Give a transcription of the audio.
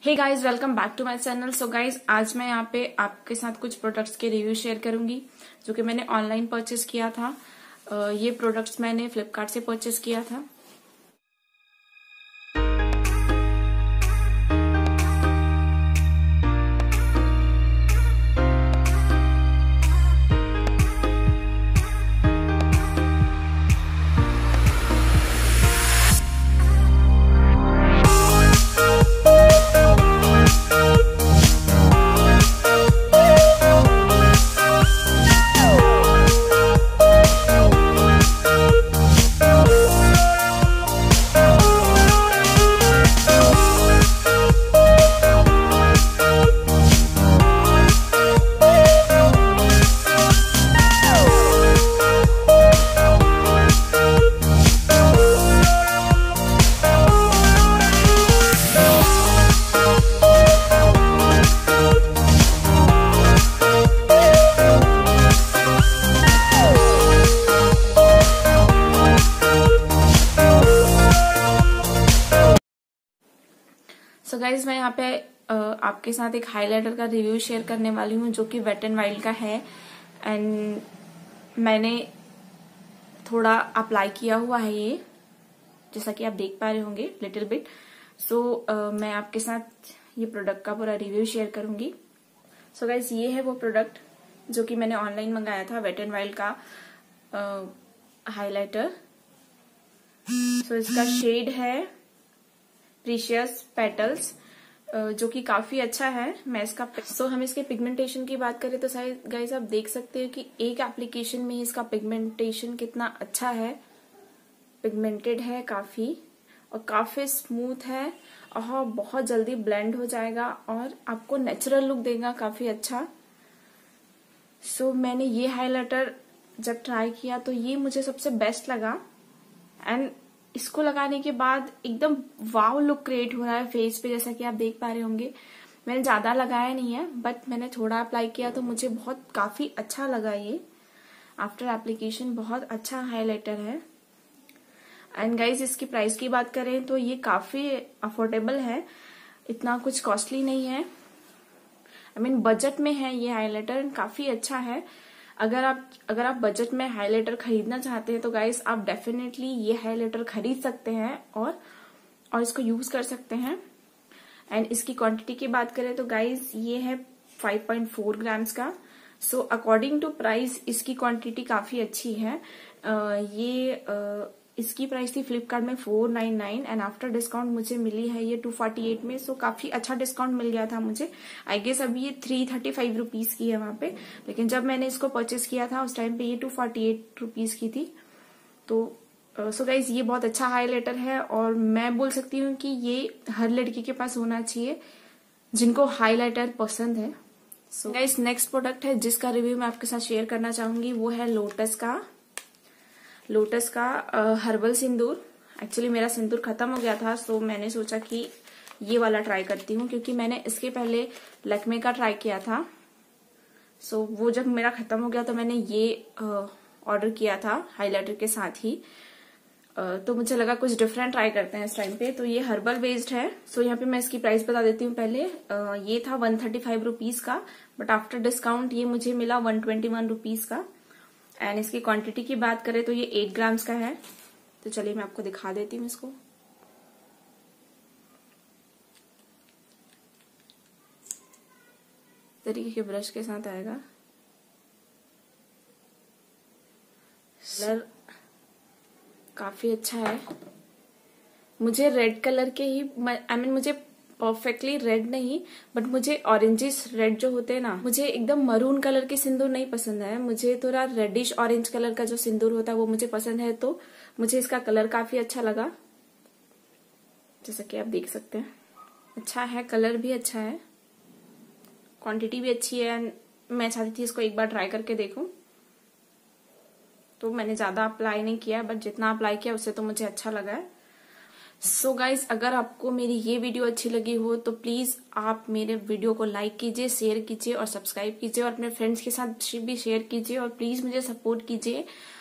Hey guys, welcome back to my channel. So guys, आज मैं यहाँ पे आपके साथ कुछ प्रोडक्ट्स के रिव्यू शेयर करूंगी जो कि मैंने ऑनलाइन परचेस किया था। ये प्रोडक्ट्स मैंने फ्लिपकार्ट से परचेस किया था। सो गाइज, मैं यहाँ पे आपके साथ एक हाइलाइटर का रिव्यू शेयर करने वाली हूँ जो कि वेट एंड वाइल्ड का है। एंड मैंने थोड़ा अप्लाई किया हुआ है ये, जैसा कि आप देख पा रहे होंगे लिटिल बिट। सो मैं आपके साथ ये प्रोडक्ट का पूरा रिव्यू शेयर करूंगी। सो गाइज, ये है वो प्रोडक्ट जो कि मैंने ऑनलाइन मंगाया था, वेट एंड वाइल्ड का हाइलाइटर। सो इसका शेड है प्रीशियस पेटल्स, जो कि काफी अच्छा है। मैं इसका हम इसके पिगमेंटेशन की बात करें तो गाइस आप देख सकते हो कि एक एप्लीकेशन में इसका पिगमेंटेशन कितना अच्छा है। पिगमेंटेड है काफी और काफी स्मूथ है और बहुत जल्दी ब्लेंड हो जाएगा और आपको नेचुरल लुक देगा काफी अच्छा। सो मैंने ये हाइलाइटर जब ट्राई किया तो ये मुझे सबसे बेस्ट लगा। एंड इसको लगाने के बाद एकदम वाव लुक क्रिएट हो रहा है फेस पे, जैसा कि आप देख पा रहे होंगे। मैंने ज्यादा लगाया नहीं है, बट मैंने थोड़ा अप्लाई किया तो मुझे काफी अच्छा लगा। ये आफ्टर एप्लीकेशन बहुत अच्छा हाइलाइटर है। एंड गाइज, इसकी प्राइस की बात करें तो ये काफी अफोर्डेबल है, इतना कुछ कॉस्टली नहीं है। आई मीन बजट में है ये हाइलाइटर, काफी अच्छा है। अगर आप बजट में हाइलाइटर खरीदना चाहते हैं तो गाइस आप डेफिनेटली ये हाइलाइटर खरीद सकते हैं और इसको यूज कर सकते हैं। एंड इसकी क्वांटिटी की बात करें तो गाइस ये है 5.4 ग्राम्स का। सो अकॉर्डिंग टू प्राइस इसकी क्वांटिटी काफी अच्छी है। इसकी प्राइस थी फ्लिपकार्ट में 499 एंड आफ्टर डिस्काउंट मुझे मिली है ये 248 में। सो काफी अच्छा डिस्काउंट मिल गया था मुझे। आई गेस अभी ये 335 रुपीज की है वहां पे, लेकिन जब मैंने इसको परचेस किया था उस टाइम पे ये 248 रुपीज की थी। तो सो गाइज, ये बहुत अच्छा हाइलाइटर है और मैं बोल सकती हूँ कि ये हर लड़की के पास होना चाहिए जिनको हाइलाइटर पसंद है। सो गाइज, नेक्स्ट प्रोडक्ट है जिसका रिव्यू मैं आपके साथ शेयर करना चाहूंगी, वो है लोटस का हर्बल सिंदूर। एक्चुअली मेरा सिंदूर खत्म हो गया था, सो मैंने सोचा कि ये वाला ट्राई करती हूँ, क्योंकि मैंने इसके पहले लैक्मे का ट्राई किया था। सो वो जब मेरा खत्म हो गया तो मैंने ये ऑर्डर किया था हाइलाइटर के साथ ही। तो मुझे लगा कुछ डिफरेंट ट्राई करते हैं इस टाइम पे। तो ये हर्बल बेस्ड है। सो यहाँ पे मैं इसकी प्राइस बता देती हूँ पहले। ये था 135 रुपीज का, बट आफ्टर डिस्काउंट ये मुझे मिला 121 रुपीज का। एंड इसकी क्वांटिटी की बात करें तो ये 8 ग्राम्स का है। तो चलिए मैं आपको दिखा देती हूँ इसको। तरीके के ब्रश के साथ आएगा। कलर काफी अच्छा है। मुझे रेड कलर के ही मुझे परफेक्टली रेड नहीं, बट मुझे ऑरेंजिश रेड जो होते हैं ना, मुझे एकदम मरून कलर के सिंदूर नहीं पसंद है। मुझे थोड़ा रेडिश ऑरेंज कलर का जो सिंदूर होता है वो मुझे पसंद है। तो मुझे इसका कलर काफी अच्छा लगा, जैसा कि आप देख सकते हैं। अच्छा है, कलर भी अच्छा है, क्वांटिटी भी अच्छी है। मैं चाहती थी इसको एक बार ट्राई करके देखूं, तो मैंने ज्यादा अप्लाई नहीं किया, बट जितना अप्लाई किया उससे तो मुझे अच्छा लगा है। सो गाइज, अगर आपको मेरी ये वीडियो अच्छी लगी हो तो प्लीज आप मेरे वीडियो को लाइक कीजिए, शेयर कीजिए और सब्सक्राइब कीजिए और अपने फ्रेंड्स के साथ भी शेयर कीजिए और प्लीज मुझे सपोर्ट कीजिए।